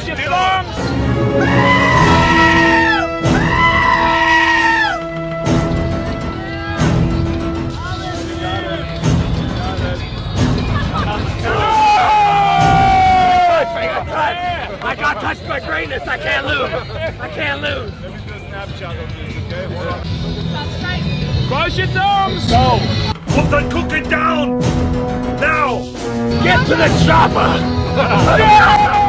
Cross your thumbs! I got touched by greatness. I can't lose. I can't lose. Let me do a Snapchat of this, okay? Hold on. Cross your thumbs! Go. Put the cooking down! Now! Get to the chopper.